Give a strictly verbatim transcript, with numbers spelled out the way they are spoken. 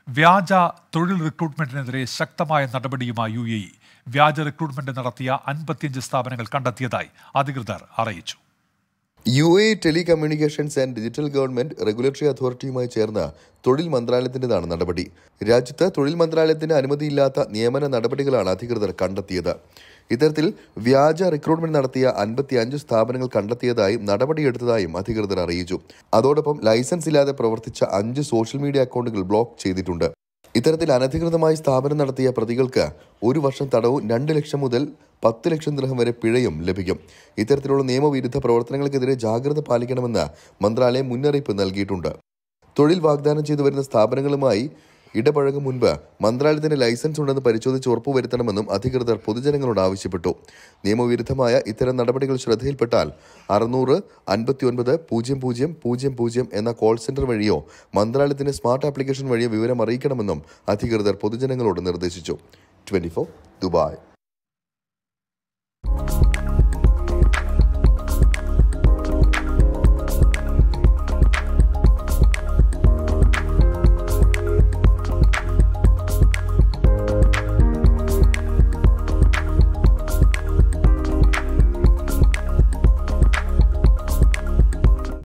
വ്യാജ തൊഴിൽ റിക്രൂട്ട്മെന്റിനെതിരെ ശക്തമായ നടപടിയുമായി യു എ ഇ. വ്യാജ റിക്രൂട്ട്മെന്റ് നടത്തിയ അൻപത്തിയഞ്ച് സ്ഥാപനങ്ങൾ കണ്ടെത്തിയതായി അധികൃതർ അറിയിച്ചു. U A telecommunications and digital government regulatory അതോറിറ്റിയുമായി ചേർന്ന് തൊഴിൽ മന്ത്രാലയത്തിന്റേതാണ് നടപടി. രാജ്യത്ത് തൊഴിൽ മന്ത്രാലയത്തിന് അനുമതിയില്ലാത്ത നിയമന നടപടികളാണ് അധികൃതർ കണ്ടെത്തിയത്. ഇത്തരത്തിൽ വ്യാജ റിക്രൂട്ട്മെന്റ് നടത്തിയ അൻപത്തി അഞ്ച് സ്ഥാപനങ്ങൾ കണ്ടെത്തിയതായും നടപടിയെടുത്തതായും അധികൃതർ അറിയിച്ചു. അതോടൊപ്പം ലൈസൻസ് ഇല്ലാതെ പ്രവർത്തിച്ച അഞ്ച് സോഷ്യൽ മീഡിയ അക്കൗണ്ടുകൾ ബ്ലോക്ക് ചെയ്തിട്ടുണ്ട്. ഇത്തരത്തിൽ അനധികൃതമായി സ്ഥാപനം നടത്തിയ പ്രതികൾക്ക് ഒരു വർഷം തടവും രണ്ട് ലക്ഷം മുതൽ പത്ത് ലക്ഷം ദിർഹം വരെ പിഴയും ലഭിക്കും. ഇത്തരത്തിലുള്ള നിയമവിരുദ്ധ പ്രവർത്തനങ്ങൾക്കെതിരെ ജാഗ്രത പാലിക്കണമെന്ന് മന്ത്രാലയം മുന്നറിയിപ്പ് നൽകിയിട്ടുണ്ട്. തൊഴിൽ വാഗ്ദാനം ചെയ്തു വരുന്ന സ്ഥാപനങ്ങളുമായി ഇടപഴകും മുൻപ് മന്ത്രാലയത്തിന് ലൈസൻസ് ഉണ്ടെന്ന് പരിശോധിച്ച് ഉറപ്പുവരുത്തണമെന്നും അധികൃതർ പൊതുജനങ്ങളോട് ആവശ്യപ്പെട്ടു. നിയമവിരുദ്ധമായ ഇത്തരം നടപടികൾ ശ്രദ്ധയിൽപ്പെട്ടാൽ അറുന്നൂറ് അൻപത്തി ഒൻപത് പൂജ്യം പൂജ്യം പൂജ്യം പൂജ്യം എന്ന കോൾ സെന്റർ വഴിയോ മന്ത്രാലയത്തിന്റെ സ്മാർട്ട് ആപ്ലിക്കേഷൻ വഴിയോ വിവരം അറിയിക്കണമെന്നും അധികൃതർ പൊതുജനങ്ങളോട് നിർദ്ദേശിച്ചു. Twenty four Dubai.